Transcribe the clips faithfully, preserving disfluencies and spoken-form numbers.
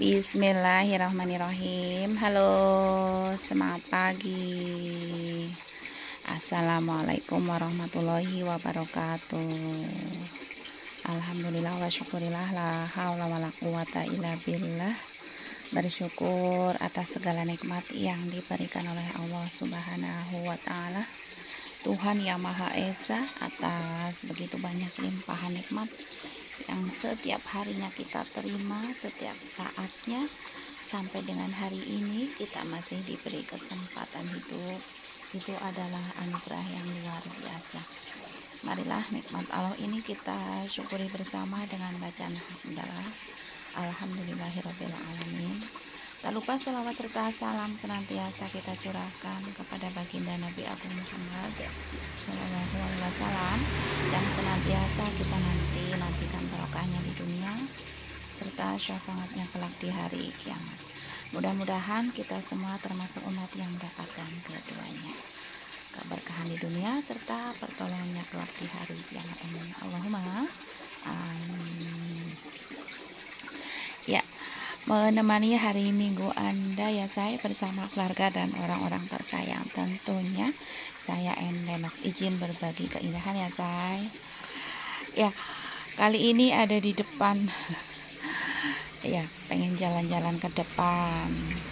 Bismillahirrahmanirrahim. Halo, semangat pagi. Assalamualaikum warahmatullahi wabarakatuh. Alhamdulillah wa syukurillah, la haula wa la quwata illa billah. Bersyukur atas segala nikmat yang diberikan oleh Allah Subhanahu wa ta'ala, Tuhan yang Maha Esa, atas begitu banyak limpahan nikmat yang setiap harinya kita terima, setiap saatnya, sampai dengan hari ini kita masih diberi kesempatan hidup. Itu adalah anugerah yang luar biasa. Marilah nikmat Allah ini kita syukuri bersama dengan bacaan hamdalah alhamdulillahirabbil alamin. Tak lupa selawat serta salam senantiasa kita curahkan kepada baginda Nabi Agung Muhammad Shallallahu Alaihi Wasallam yang senantiasa kita nanti nantikan barokahnya di dunia serta syafaatnya kelak di hari kiamat. Mudah-mudahan kita semua termasuk umat yang mendapatkan keduanya, keberkahan di dunia serta pertolongannya kelak di hari kiamat. Amin. Allahumma amin. Ya, menemani hari Minggu Anda ya saya bersama keluarga dan orang-orang tersayang tentunya. Saya Endenox izin berbagi keindahan ya saya. Ya, kali ini ada di depan. Ya, pengen jalan-jalan ke depan.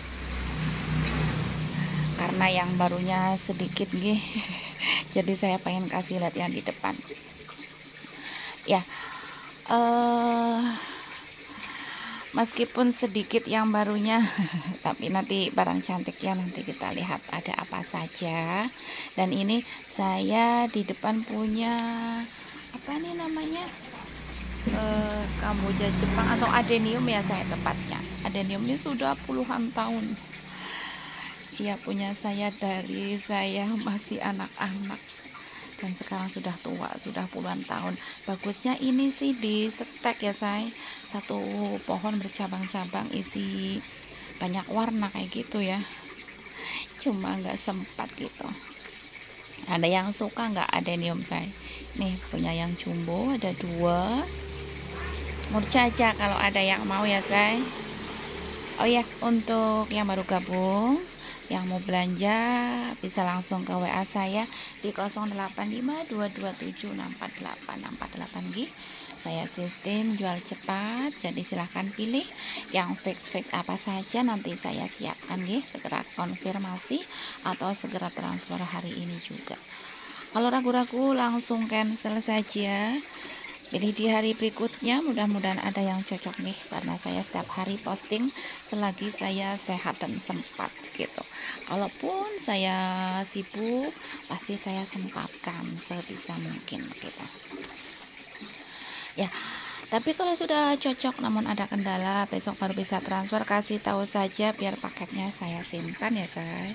Karena yang barunya sedikit nih. Jadi saya pengen kasih lihat yang di depan. Ya. Eh uh, Meskipun sedikit yang barunya, tapi nanti barang cantik ya, nanti kita lihat ada apa saja. Dan ini saya di depan punya apa nih namanya, e, kamboja Jepang atau adenium ya saya tepatnya. Adenium ini sudah puluhan tahun. Iya, punya saya dari saya masih anak-anak. Dan sekarang sudah tua, sudah puluhan tahun. Bagusnya ini sih di setek ya say, satu pohon bercabang-cabang isi banyak warna kayak gitu ya. Cuma nggak sempat gitu. Ada yang suka nggak adenium say? Nih punya yang jumbo ada dua. Murca aja kalau ada yang mau ya say. Oh ya, untuk yang baru gabung, yang mau belanja bisa langsung ke W A saya di nol delapan lima dua dua tujuh enam empat delapan enam empat delapan G. Saya sistem jual cepat, jadi silahkan pilih yang fix-fix apa saja, nanti saya siapkan G, segera konfirmasi atau segera transfer hari ini juga. Kalau ragu-ragu langsung cancel saja. Pilih di hari berikutnya, mudah-mudahan ada yang cocok nih, karena saya setiap hari posting selagi saya sehat dan sempat gitu. Kalaupun saya sibuk, pasti saya sempatkan sebisa mungkin gitu. Ya, tapi kalau sudah cocok namun ada kendala, besok baru bisa transfer, kasih tahu saja biar paketnya saya simpan ya say.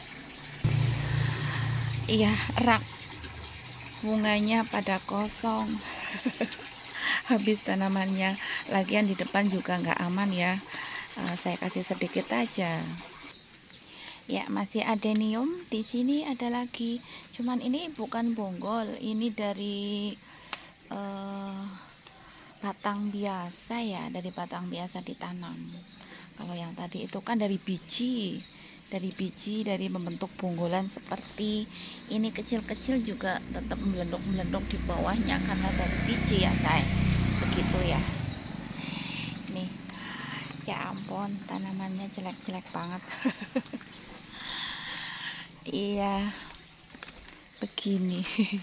Iya, rak bunganya pada kosong. Habis tanamannya, lagian di depan juga nggak aman ya. Uh, saya kasih sedikit aja. Ya, masih adenium. Di sini ada lagi. Cuman ini bukan bonggol, ini dari uh, batang biasa ya, dari batang biasa ditanam. Kalau yang tadi itu kan dari biji. Dari biji, dari membentuk bonggolan seperti ini kecil-kecil juga tetap melenduk-melenduk di bawahnya karena dari biji ya say. Begitu ya. Nih, ya ampun, tanamannya jelek-jelek banget. Iya, begini.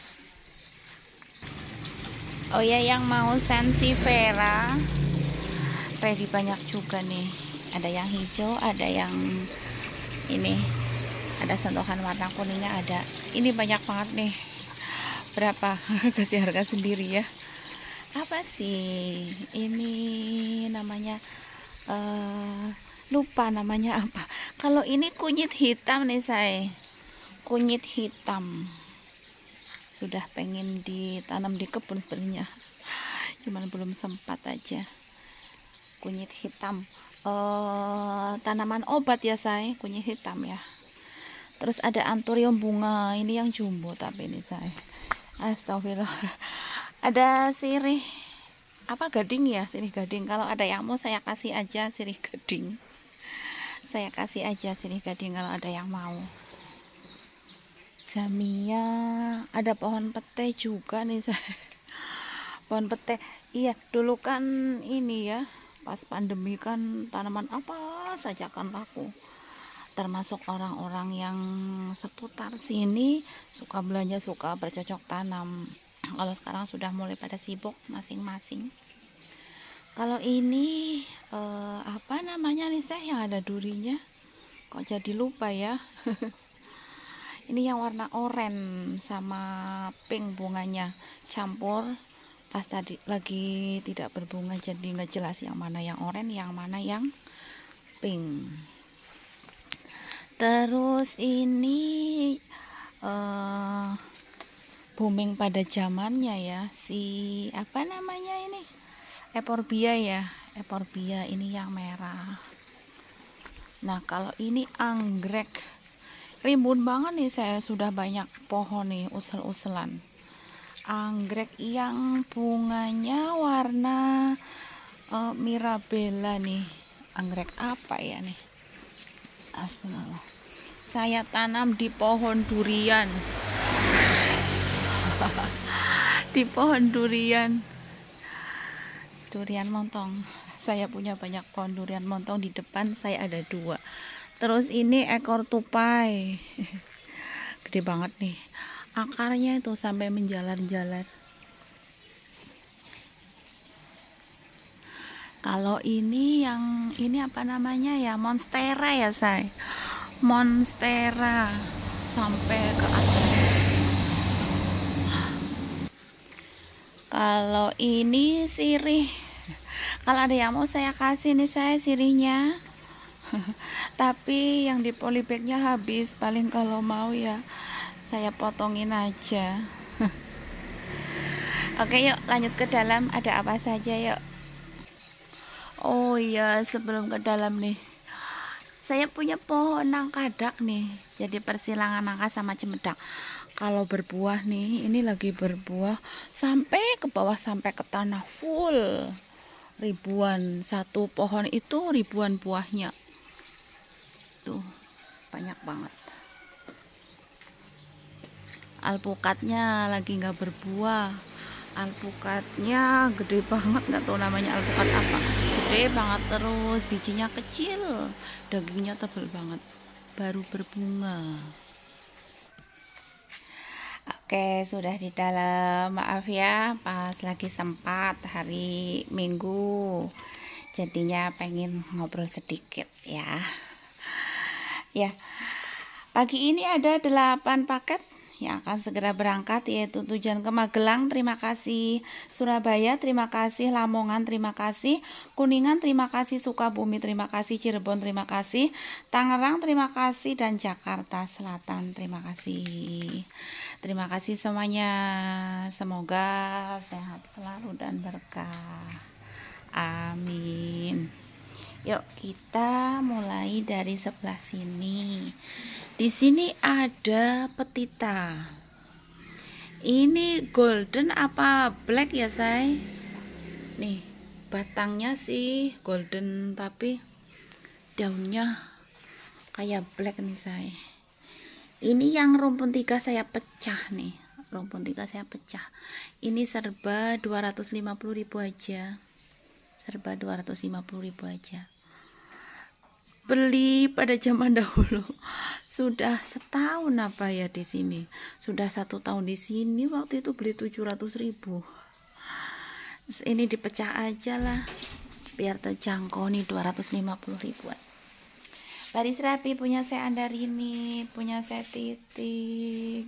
Oh ya, yang mau sansevieria ready banyak juga nih. Ada yang hijau, ada yang ini, ada sentuhan warna kuningnya ada. Ini banyak banget nih. Berapa? Kasih harga sendiri ya. Apa sih ini namanya, uh, lupa namanya apa. Kalau ini kunyit hitam nih saya, kunyit hitam sudah pengen ditanam di kebun sebenarnya, cuman belum sempat aja. Kunyit hitam, uh, tanaman obat ya saya, kunyit hitam ya. Terus ada anthurium bunga, ini yang jumbo tapi ini saya, astagfirullah. Ada sirih, apa gading ya, sirih gading. Kalau ada yang mau saya kasih aja sirih gading. Saya kasih aja sirih gading kalau ada yang mau. Jamia, ada pohon pete juga nih saya. Pohon pete. Iya, dulu kan ini ya, pas pandemi kan tanaman apa saja kan laku. Termasuk orang-orang yang seputar sini suka belanja, suka bercocok tanam. Kalau sekarang sudah mulai pada sibuk masing-masing. Kalau ini eh, apa namanya nih saya yang ada durinya? Kok jadi lupa ya? Ini yang warna oranye sama pink bunganya campur. Pas tadi lagi tidak berbunga jadi nggak jelas yang mana yang oranye, yang mana yang pink. Terus ini uh, booming pada zamannya ya, si apa namanya ini, euphorbia ya, euphorbia ini yang merah. Nah kalau ini anggrek, rimbun banget nih, saya sudah banyak pohon nih usel-uselan. Anggrek yang bunganya warna uh, mirabella nih. Anggrek apa ya nih? Astagfirullah. Saya tanam di pohon durian. Di pohon durian. Durian montong. Saya punya banyak pohon durian montong, di depan saya ada dua. Terus ini ekor tupai. Gede banget nih. Akarnya itu sampai menjalar-jalar. Kalau ini yang ini apa namanya ya, monstera ya say, monstera sampai ke atas. Kalau ini sirih, kalau ada yang mau saya kasih nih saya sirihnya. Tapi yang di polybagnya habis, paling kalau mau ya saya potongin aja. Oke yuk lanjut ke dalam, ada apa saja yuk. Oh iya, sebelum ke dalam nih, saya punya pohon nangkadak nih. Jadi persilangan nangka sama cemedang. Kalau berbuah nih, ini lagi berbuah sampai ke bawah, sampai ke tanah full. Ribuan, satu pohon itu ribuan buahnya. Tuh, banyak banget. Alpukatnya lagi nggak berbuah. Alpukatnya gede banget, nggak tahu namanya alpukat apa. Gede banget, terus bijinya kecil, dagingnya tebal banget, baru berbunga. Oke, sudah di dalam. Maaf ya, pas lagi sempat hari Minggu, jadinya pengen ngobrol sedikit ya. Ya, pagi ini ada delapan paket yang akan segera berangkat, yaitu tujuan ke Magelang, terima kasih, Surabaya, terima kasih, Lamongan, terima kasih, Kuningan, terima kasih, Sukabumi, terima kasih, Cirebon, terima kasih, Tangerang, terima kasih, dan Jakarta Selatan, terima kasih. Terima kasih semuanya, semoga sehat selalu dan berkah. Amin. Yuk kita mulai dari sebelah sini. Di sini ada petita. Ini golden apa black ya say? Nih batangnya sih golden tapi daunnya kayak black nih say. Ini yang rumpun tiga saya pecah nih. Rumpun tiga saya pecah. Ini serba dua ratus lima puluh ribu aja. Serba dua ratus lima puluh ribu aja. Beli pada zaman dahulu. Sudah setahun apa ya di sini. Sudah satu tahun di sini. Waktu itu beli tujuh ratus ribu. Terus ini dipecah aja lah. Biar terjangkau nih dua ratus lima puluh ribuan. Baris rapi punya saya Andarini, punya saya Titik.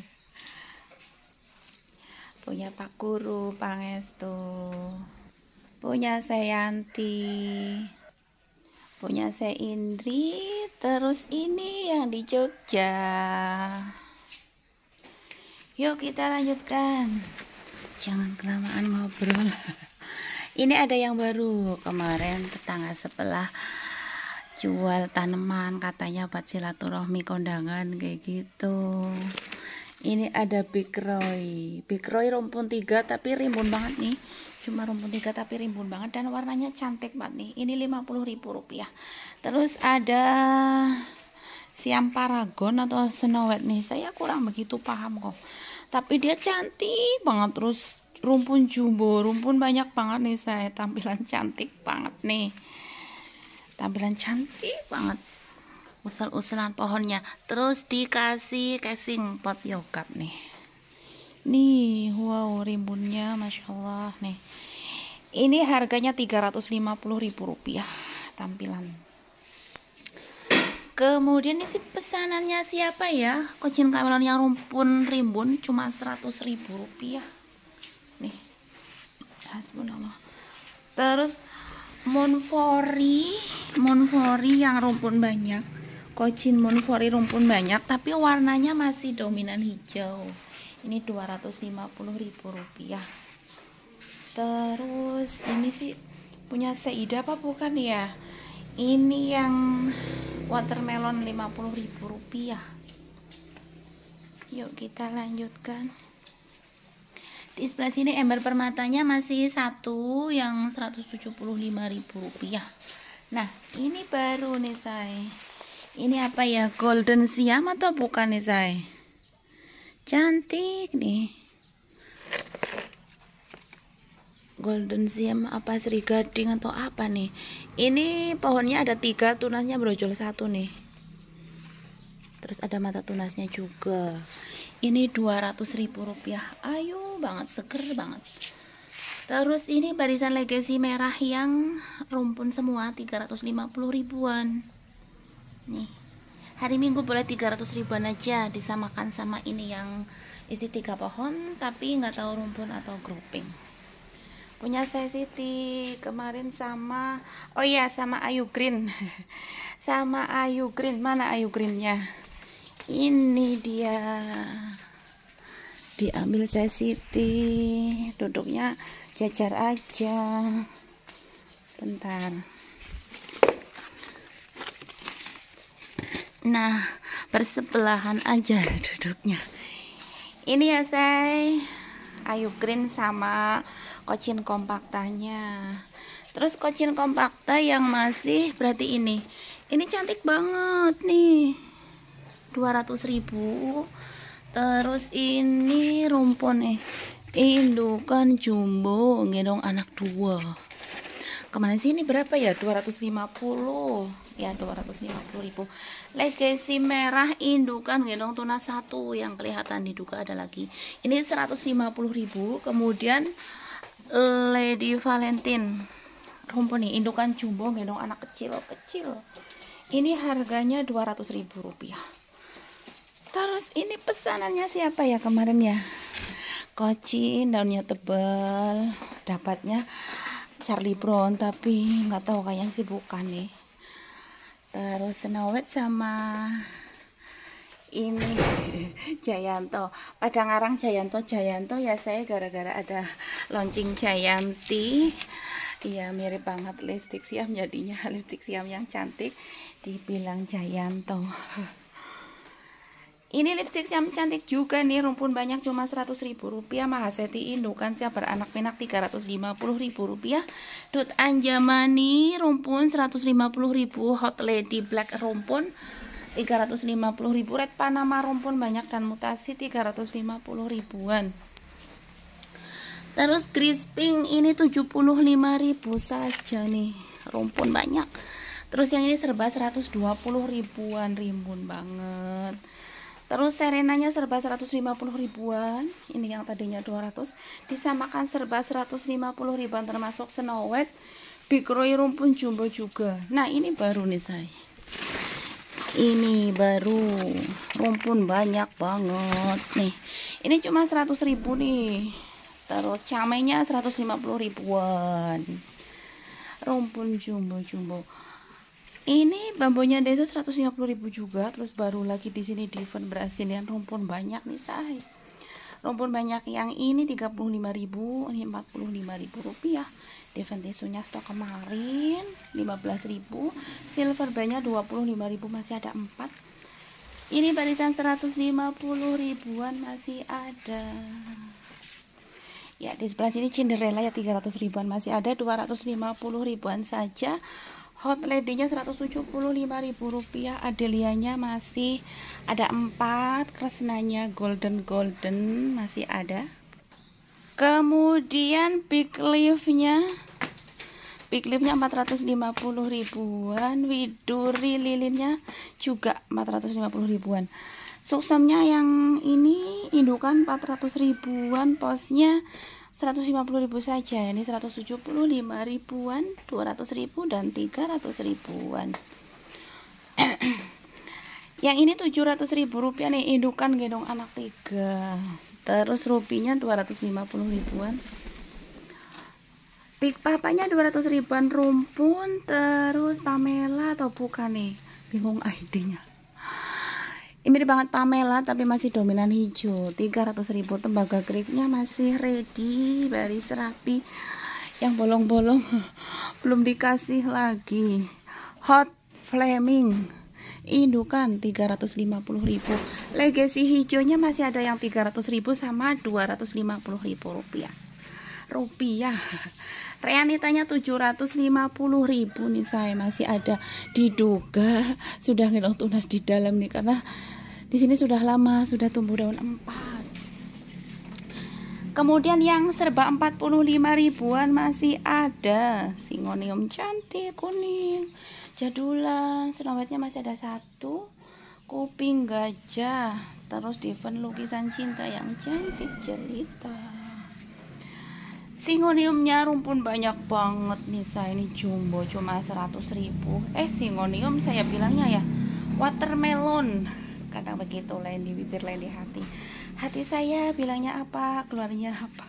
Punya Pak Guru, Pangestu. Punya saya Yanti. Punya saya Indri. Terus ini yang di Jogja. Yuk kita lanjutkan. Jangan kelamaan ngobrol. Ini ada yang baru. Kemarin tetangga sebelah jual tanaman, katanya buat silaturahmi kondangan kayak gitu. Ini ada Big Roy. Big Roy rumpun tiga tapi rimbun banget nih. Cuma rumpun tiga tapi rimbun banget dan warnanya cantik banget nih. Ini lima puluh ribu rupiah. Terus ada Siam Paragon atau Snow White nih. Saya kurang begitu paham kok. Tapi dia cantik banget. Terus rumpun jumbo, rumpun banyak banget nih saya. Tampilan cantik banget nih. Tampilan cantik banget. Usul-usulan pohonnya, terus dikasih casing pot yogurt nih. Nih, wow, rimbunnya masya Allah nih. Ini harganya tiga ratus lima puluh ribu rupiah tampilan. Kemudian isi pesanannya siapa ya? Kucing kamelon yang rumpun rimbun cuma seratus ribu rupiah. Nih, hasbunallah. Terus Monfori, Monfori yang rumpun banyak. Kocin Monfori rumpun banyak tapi warnanya masih dominan hijau. Ini dua ratus lima puluh ribu rupiah. Terus ini sih punya Seida apa bukan ya? Ini yang watermelon lima puluh ribu rupiah. Yuk kita lanjutkan. Di sebelah sini ember permatanya masih satu yang seratus tujuh puluh lima ribu rupiah. Nah, ini baru nih say. Ini apa ya? Golden Siam atau bukan nih say? Cantik nih. Golden Siam apa Sri Gading atau apa nih? Ini pohonnya ada tiga, tunasnya brojol satu nih. Terus ada mata tunasnya juga. Ini dua ratus ribu rupiah. Ayo banget, seger banget. Terus ini barisan Legacy merah yang rumpun semua tiga ratus lima puluh ribuan. Nih, hari Minggu boleh tiga ratus ribuan aja, disamakan sama ini yang isi tiga pohon tapi nggak tahu rumpun atau grouping. Punya saya Siti kemarin sama, oh iya sama Ayu Green. Sama Ayu Green, mana Ayu Greennya? Ini dia. Diambil saya Siti, duduknya jajar aja. Sebentar. Nah, bersebelahan aja duduknya. Ini ya say, Ayu Green sama Kocin kompaktanya. Terus Kocin kompakta yang masih berarti ini. Ini cantik banget nih. dua ratus ribu. Terus ini rumpun nih. Indukan jumbo gendong anak dua. Kemana sih ini berapa ya? dua ratus lima puluh. Ya dua ratus lima puluh ribu. Legacy merah indukan gendong tunas satu yang kelihatan diduga ada lagi. Ini seratus lima puluh ribu. Kemudian Lady Valentine rumpun nih indukan jumbo gendong anak kecil-kecil. Ini harganya dua ratus ribu rupiah. Terus ini pesanannya siapa ya kemarin ya? Kocin daunnya tebal. Dapatnya Charlie Brown tapi nggak tahu kayaknya sih bukan nih. Terus Snow White sama ini Jayanto. Pada ngarang Jayanto Jayanto ya saya gara-gara ada launching Jayanti. Iya mirip banget lipstick Siam jadinya lipstick Siam yang cantik dibilang Jayanto. Ini lipstick Siam cantik juga nih, rumpun banyak cuma seratus ribu rupiah. Mahaseti indukan siap beranak pinak tiga ratus lima puluh ribu rupiah. Dut Anjamani rumpun seratus lima puluh ribu. Hot Lady Black rumpun tiga ratus lima puluh ribu. Red Panama rumpun banyak dan mutasi tiga ratus lima puluh ribuan. Terus Crisping ini tujuh puluh lima ribu saja nih, rumpun banyak. Terus yang ini serba seratus dua puluh ribuan, rimbun banget. Terus Serenanya serba seratus lima puluh ribuan. Ini yang tadinya dua ratus disamakan serba seratus lima puluh ribuan, termasuk Snow White, Big Roy rumpun jumbo juga. Nah, ini baru nih saya. Ini baru rumpun banyak banget nih. Ini cuma seratus ribu nih. Terus camenya seratus lima puluh ribuan. Rumpun jumbo-jumbo. Ini bambunya desa seratus lima puluh ribu juga. Terus baru lagi di sini Devon Brazilian rumpun banyak nih say. Rumpun banyak yang ini tiga puluh lima ribu, ini empat puluh lima ribu rupiah. Devon tisunya stok kemarin lima belas ribu. Silver banyak dua puluh lima ribu, masih ada empat. Ini barisan seratus lima puluh ribuan masih ada. Ya, di sebelah sini Cinderella ya tiga ratus ribuan masih ada, dua ratus lima puluh ribuan saja. Hot Lady-nya seratus tujuh puluh lima ribu rupiah. Adelianya masih ada empat, Kresnanya golden golden masih ada. Kemudian Big Leaf-nya Big Leaf-nya empat ratus lima puluh ribuan, Widuri lilinnya juga empat ratus lima puluh ribuan. Suksomnya yang ini indukan empat ratus ribuan, posnya seratus lima puluh ribu saja. Ini seratus tujuh puluh lima ribuan, dua ratus ribu dan tiga ratus ribuan. Yang ini tujuh ratus ribu rupiah nih, indukan gendong anak tiga. Terus rupinya dua ratus lima puluh ribuan. Big Papanya dua ratus ribuan rumpun. Terus Pamela atau bukan nih, bingung I D-nya. Ini mirip banget Pamela tapi masih dominan hijau, tiga ratus ribu. Tembaga Greek-nya masih ready, baris rapi. Yang bolong-bolong belum dikasih lagi. Hot Flaming indukan tiga ratus lima puluh ribu. Legacy hijaunya masih ada yang tiga ratus ribu sama dua ratus lima puluh ribu rupiah. Rupiah. Reanitanya tujuh ratus lima puluh ribu nih, saya masih ada. Diduga sudah ngelong tunas di dalam nih karena di sini sudah lama, sudah tumbuh daun empat. Kemudian yang serba empat puluh lima ribuan masih ada. Singonium cantik kuning jadulan, Snowwhite-nya masih ada satu. Kuping gajah, terus Diven lukisan cinta yang cantik jelita. Singoniumnya rumpun banyak banget nih, saya ini jumbo cuma seratus ribu. Eh singonium saya bilangnya ya watermelon, kadang begitu, lain di bibir lain di hati. Hati saya bilangnya apa, keluarnya apa.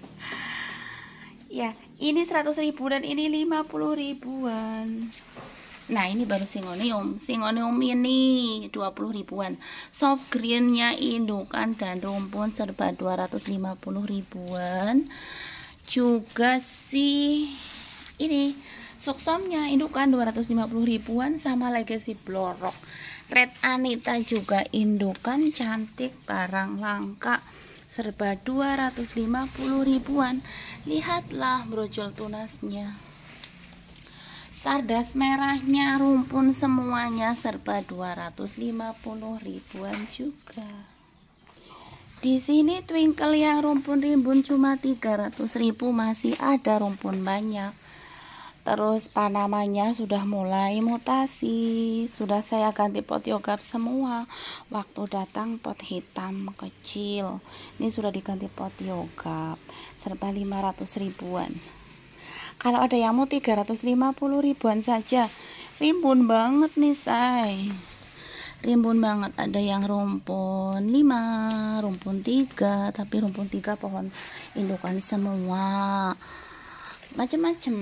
Ya ini seratus ribu dan ini lima puluh ribuan. Nah ini baru singonium. Singonium ini dua puluh ribuan. Soft greennya indukan dan rumpun serba dua ratus lima puluh ribuan. Juga sih ini suksomnya indukan dua ratus lima puluh ribuan sama Legacy Blorok. Red Anita juga indukan cantik, barang langka, serba dua ratus lima puluh ribuan. Lihatlah brojol tunasnya. Sardas merahnya rumpun semuanya serba dua ratus lima puluh ribuan juga. Di sini Twinkle yang rumpun rimbun cuma tiga ratus ribu, masih ada rumpun banyak. Terus Panamanya sudah mulai mutasi, sudah saya ganti pot yogap semua. Waktu datang pot hitam kecil, ini sudah diganti pot yogap, serba lima ratus ribuan. Kalau ada yang mau tiga ratus lima puluh ribuan saja. Rimbun banget nih say, rimbun banget. Ada yang rumpun lima, rumpun tiga, tapi rumpun tiga pohon indukan semua, macem-macem.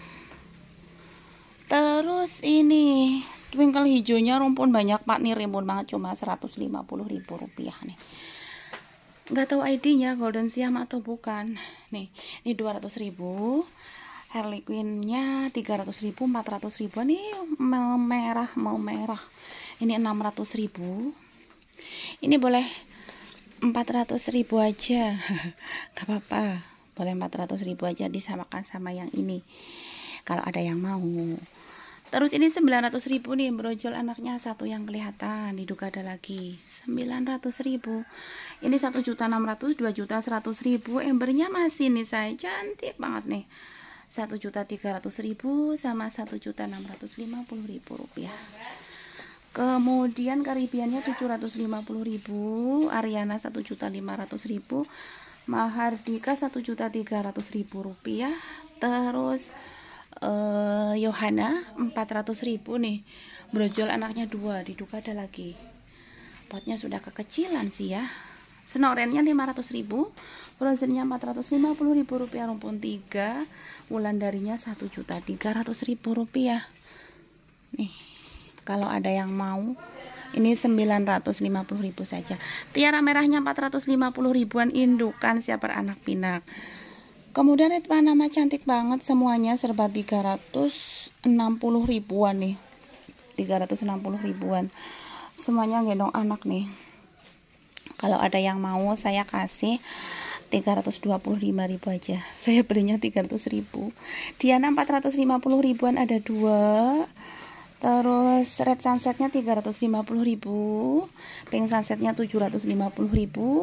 Terus ini Twinkle hijaunya rumpun banyak pak nih, rimbun banget cuma seratus lima puluh ribu rupiah nih. Nggak tahu I D-nya Golden Siam atau bukan. Nih, ini dua ratus ribu. Harley Quinn-nya tiga ratus ribu, empat ratus ribu. Ini mau merah, mau merah. Ini enam ratus ribu. Ini boleh empat ratus ribu aja. Gak apa-apa. Boleh empat ratus ribu aja, disamakan sama yang ini. Kalau ada yang mau. Terus ini sembilan ratus ribu nih, brojol anaknya satu yang kelihatan. Diduga ada lagi. sembilan ratus ribu. Ini satu juta enam ratus, dua juta seratus ribu. Embernya masih nih saya, cantik banget nih. satu juta tiga ratus ribu sama satu juta enam ratus lima puluh ribu rupiah. Kemudian Karibiannya tujuh ratus lima puluh ribu, Ariana satu juta lima ratus ribu, Mahardika satu juta tiga ratus ribu rupiah. Terus uh, Yohana empat ratus ribu nih, brojol anaknya dua, diduga ada lagi. Potnya sudah kekecilan sih ya. Snorennya lima ratus ribu, Frozennya empat ratus lima puluh ribu rupiah, rumpun tiga, Wulandarinya satu juta tiga ratus ribu rupiah. Nih, kalau ada yang mau, ini sembilan ratus lima puluh ribu saja. Tiara merahnya empat ratus lima puluh ribuan, indukan siap beranak pinak. Kemudian Red Panama cantik banget, semuanya serba tiga ratus enam puluh ribuan nih. tiga ratus enam puluh ribuan. semuanya gendong anak nih. Kalau ada yang mau saya kasih tiga ratus dua puluh lima ribu aja. Saya belinya tiga ratus ribu. Diana empat ratus lima puluh ribuan ada dua. Terus red sunsetnya tiga ratus lima puluh ribu. Pink sunsetnya tujuh ratus lima puluh ribu.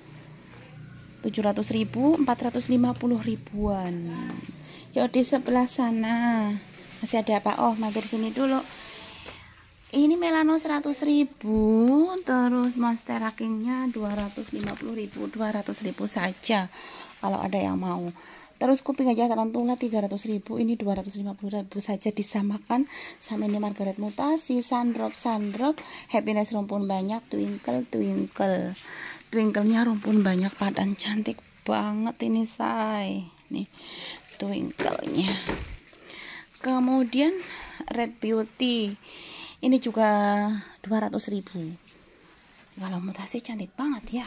tujuh ratus ribu, empat ratus lima puluh ribuan. Yuk di sebelah sana. Masih ada apa? Oh, mampir sini dulu. Ini melano seratus ribu, terus monstera kingnya dua ratus lima puluh ribu, dua ratus ribu saja kalau ada yang mau. Terus kuping gajah tarantula tiga ratus ribu, ini dua ratus lima puluh ribu saja, disamakan sama ini Margaret mutasi, sundrop sundrop, happiness rumpun banyak, twinkle twinkle. Twinkle-nya rumpun banyak, padan cantik banget ini say. Nih twinkle-nya. Kemudian red beauty. Ini juga dua ratus ribu. Kalau mutasi cantik banget ya.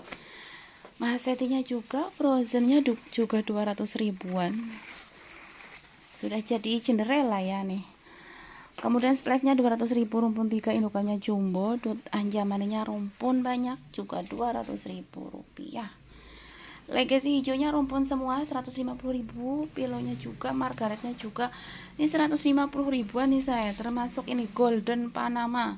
Mahasetinya juga, frozennya juga dua ratus ribuan. Sudah jadi Cinderella ya nih. Kemudian splashnya dua ratus ribu, rumpun tiga, indukannya jumbo, dut anjamaninya rumpun banyak, juga dua ratus ribu rupiah. Legacy hijaunya rumpun semua seratus lima puluh ribu, pilonya juga, Margaretnya juga. Ini seratus lima puluh ribuan nih saya, termasuk ini golden Panama.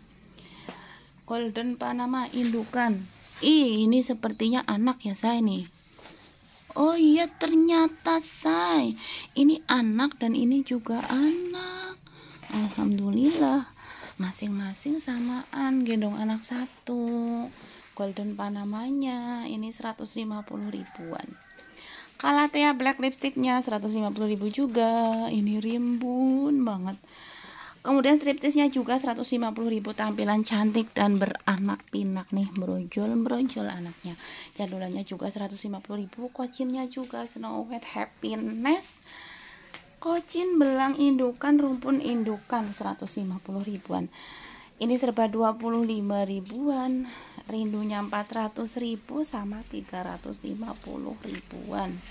Golden Panama indukan. Ih, ini sepertinya anak ya saya nih. Oh iya ternyata say. Ini anak dan ini juga anak. Alhamdulillah. Masing-masing samaan, gendong anak satu. Golden Panamanya ini seratus lima puluh ribuan. Calathea black lipsticknya seratus lima puluh ribu juga. Ini rimbun banget. Kemudian striptease-nya juga seratus lima puluh ribu, tampilan cantik dan beranak pinak nih, brojol-brojol anaknya. Jadulannya juga seratus lima puluh ribu, kocinnya juga Snow White Happiness. Kocin belang indukan, rumpun indukan seratus lima puluh ribuan. Ini serba dua puluh lima ribuan, rindunya empat ratus ribu sama tiga ratus lima puluh ribuan.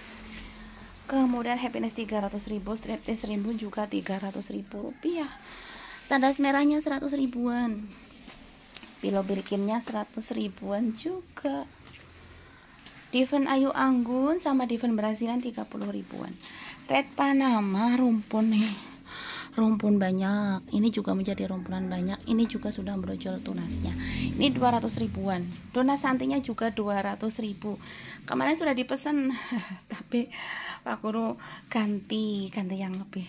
Kemudian happiness tiga ratus ribu, striptease rimbun juga tiga ratus ribu rupiah. Tandas merahnya seratus ribuan. Pilo birkinnya seratus ribuan juga. Diven Ayu Anggun sama Diven Brasilan tiga puluh ribuan. Red Panama rumpun nih. Rumpun banyak, ini juga menjadi rumpunan banyak, ini juga sudah brojol tunasnya, ini dua ratus ribuan. Dona santinya juga dua ratus ribu. Kemarin sudah dipesan tapi Pak Guru ganti ganti yang lebih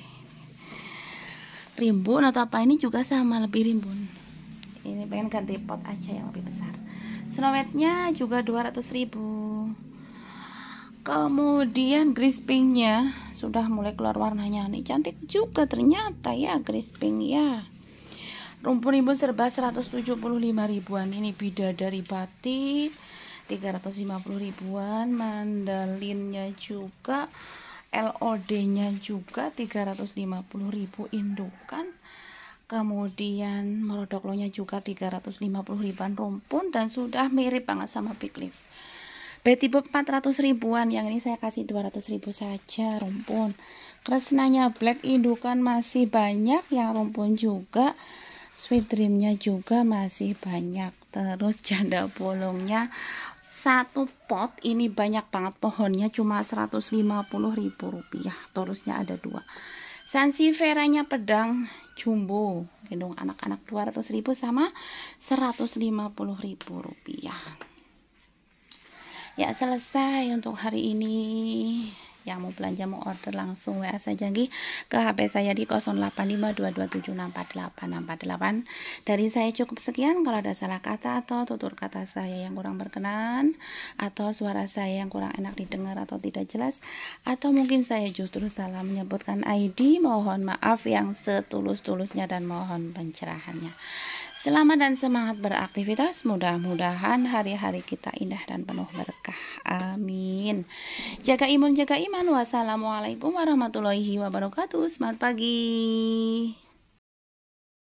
rimbun atau apa, ini juga sama lebih rimbun. Ini pengen ganti pot aja yang lebih besar. Snow White-nya juga dua ratus ribu. Kemudian grease pinknya sudah mulai keluar warnanya nih, cantik juga ternyata ya grease pink ya. Rumpun rimbun serba seratus tujuh puluh lima ribuan. Ini bidadari batik tiga ratus lima puluh ribuan. Mandalinnya juga, L O D-nya juga tiga ratus lima puluh ribu indukan. Kemudian merodoklonya juga tiga ratus lima puluh ribuan rumpun dan sudah mirip banget sama Big Leaf. Betty Bob empat ratus ribuan, yang ini saya kasih dua ratus ribu saja rumpun. Kresnanya black indukan masih banyak, yang rumpun juga. Sweet Dreamnya juga masih banyak. Terus janda bolongnya satu pot ini banyak banget, pohonnya cuma seratus lima puluh ribu rupiah. Torusnya ada dua. Sansiveranya pedang jumbo, gendong anak-anak dua ratus ribu sama seratus lima puluh ribu rupiah. Ya selesai untuk hari ini. Yang mau belanja mau order langsung W A saja ke H P saya di nol delapan lima dua dua tujuh enam empat delapan enam empat delapan. Dari saya cukup sekian. Kalau ada salah kata atau tutur kata saya yang kurang berkenan, atau suara saya yang kurang enak didengar atau tidak jelas, atau mungkin saya justru salah menyebutkan I D, mohon maaf yang setulus-tulusnya dan mohon pencerahannya. Selamat dan semangat beraktivitas. Mudah-mudahan hari-hari kita indah dan penuh berkah. Amin. Jaga imun, jaga iman. Wassalamualaikum warahmatullahi wabarakatuh. Selamat pagi.